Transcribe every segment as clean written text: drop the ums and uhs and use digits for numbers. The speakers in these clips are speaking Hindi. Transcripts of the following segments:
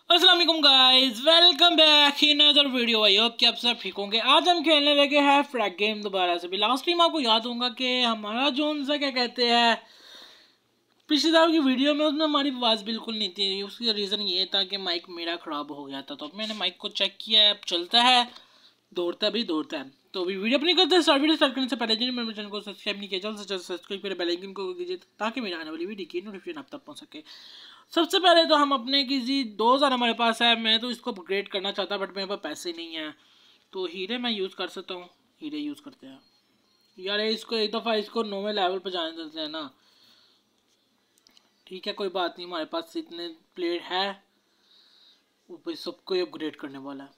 अस्सलाम वालेकुम guys, welcome back in other video. I hope कि आप सब ठीक होंगे। आज हम खेलने लगे हैं फ्रैग गेम दोबारा से। भी लास्ट टाइम आपको याद होगा कि हमारा जोन सा क्या कहते हैं, पिछली बार की वीडियो में उसमें हमारी आवाज़ बिल्कुल नहीं थी। उसका रीज़न ये था कि माइक मेरा ख़राब हो गया था। तो मैंने माइक को चेक किया है, अब चलता है, दौड़ता भी दौड़ता है। तो अभी वीडियो अपनी करते हैं। वीडियो स्टार्ट करने से पहले जिन्होंने मेरे चैनल को सब्सक्राइब नहीं किया, जल्द से जल्द सब्सक्राइब करें, बेल आइकन को कीजिए ताकि मेरी आने वाली वीडियो की नोटिफिकेशन आप तक पहुंच सके। सबसे पहले तो हम अपने किसी 2000 हमारे पास है, मैं तो इसको अपग्रेड करना चाहता बट मेरे पास पैसे नहीं है। तो हीरे मैं यूज़ कर सकता हूँ, हीरे यूज़ करते हैं यार। इसको एक दफ़ा इसको 9वें लेवल पर जाने देते हैं ना। ठीक है, कोई बात नहीं, हमारे पास इतने प्लेयर है, ऊपर सबको अपग्रेड करने वाला है।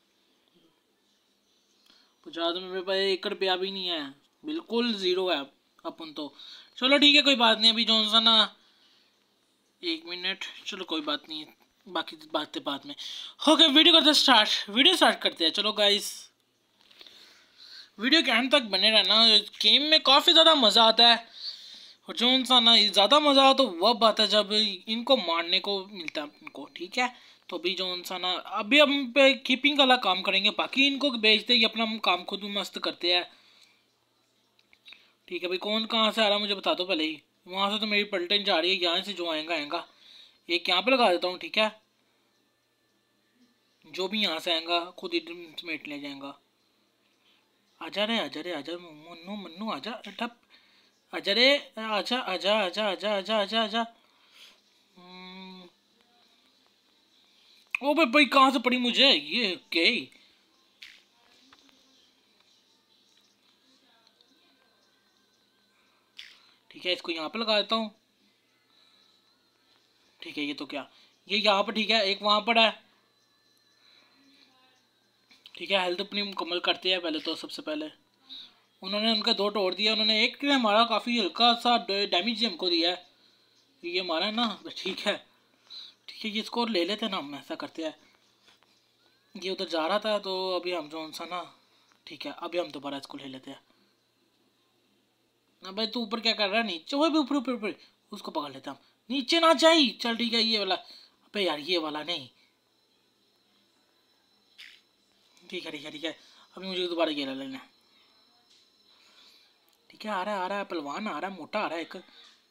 पचास में मेरे पास 1 रुपया भी नहीं है, बिल्कुल ज़ीरो है अपन तो। चलो ठीक है, कोई बात नहीं। अभी जौन सा ना 1 मिनट, चलो कोई बात नहीं, बाकी बातें बाद में। ओके, वीडियो स्टार्ट करते हैं। चलो गाइस, वीडियो के एंड तक बने रहना। गेम में काफ़ी ज़्यादा मज़ा आता है, और जो इंसान ना ज़्यादा मज़ा तो वह बात है जब इनको मारने को मिलता है इनको। ठीक है, तो अभी जो इंसान ना अभी हम पे कीपिंग वाला काम करेंगे, बाकी इनको बेचते ही अपना काम खुद मस्त करते हैं। ठीक है भाई, कौन कहाँ से आ रहा है मुझे बता दो पहले ही। वहाँ से तो मेरी पलटन जा रही है, यहाँ से जो आएगा आएगा। एक यहाँ पे लगा देता हूँ, ठीक है, जो भी यहाँ से आएगा खुद ही समेट ले जाएगा। आजा रे आजा रे आजा, मन्नू मन्नू आजा, ठप आजा रे, आजा आजा आजा आजा आजा आजा आजा। ओ भाई भाई, कहाँ से पड़ी मुझे ये? ओके, ठीक है, इसको यहाँ पे लगा देता हूँ। ठीक है, ये तो क्या, ये यहाँ पर, ठीक है, एक वहाँ पर है। ठीक है, हेल्थ अपनी मुकम्मल करते हैं पहले तो। सबसे पहले उन्होंने उनका 2 तोड़ दिया, उन्होंने एक ने हमारा काफ़ी हल्का सा डैमेज हमको दिया है। ये हमारा है ना, ठीक है ठीक है, ये स्कोर ले लेते हैं ना, हम ऐसा करते हैं। ये उधर जा रहा था, तो अभी हम जो सा ना, ठीक है, अभी हम दोबारा इसको ले लेते हैं ना। भाई तू ऊपर क्या कर रहा है? नीचे, वो भी ऊपर ऊपर ऊपर, उसको पकड़ लेते हम। नीचे ना जाई, चल ठीक है, ये वाला। अबे यार, ये वाला नहीं। ठीक है ठीक है ठीक है, अभी मुझे दोबारा ये लेना है। ठीक है, आ रहा है पहलवान, आ रहा है, मोटा आ रहा है एक।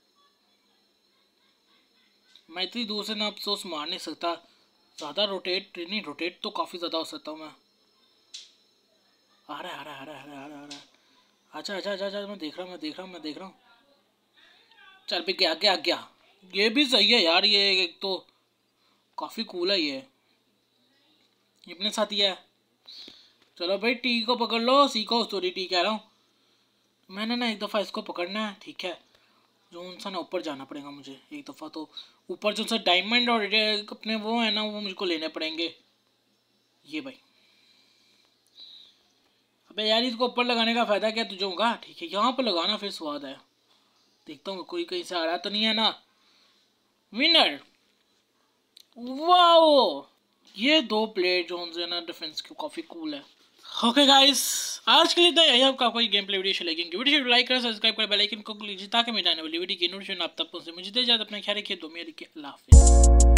मैं इतनी दूर से ना अफसोस मार नहीं सकता, ज़्यादा रोटेट नहीं, रोटेट तो काफ़ी ज़्यादा हो सकता हूँ मैं। आ रहा है आ रहा है आ रहा है आ रहा है आ रहा है। अच्छा अच्छा अच्छा अच्छा, मैं देख रहा हूँ। चल भी गया गया गया, ये भी सही है यार। ये एक तो काफ़ी कूल है ये अपने साथ ही है। चलो भाई, टी को पकड़ लो, सीखो, सॉरी टी कह रहा हूँ। मैंने ना एक दफ़ा इसको पकड़ना है, ठीक है, जो सा ना ऊपर जाना पड़ेगा मुझे एक दफ़ा। तो ऊपर जो सा डायमंड और अपने वो है ना, वो मुझको लेने पड़ेंगे। ये भाई, अबे यार, इसको ऊपर लगाने का फ़ायदा क्या तुझे होगा? ठीक है, यहाँ पर लगाना फिर स्वाद है। देखता हूँ कोई कहीं से आ रहा तो नहीं है ना। विनर, वाओ, ये 2 प्लेयर जो है ना डिफेंस के, काफ़ी कूल है। ओके गाइस, आज के लिए तो यही आपका कोई गेम प्ले वीडियो अच्छी लगेगी। वीडियो लाइक करें, सब्सक्राइब करें, बेल आइकन को क्लिक कीजिए ताकि मेरे आने वाली वीडियो की नोटिफिकेशन आप तक पहुंचे। मुझे इजाजत, अपना ख्याल रखिए, दो मेरे अल्लाह हाफिज़।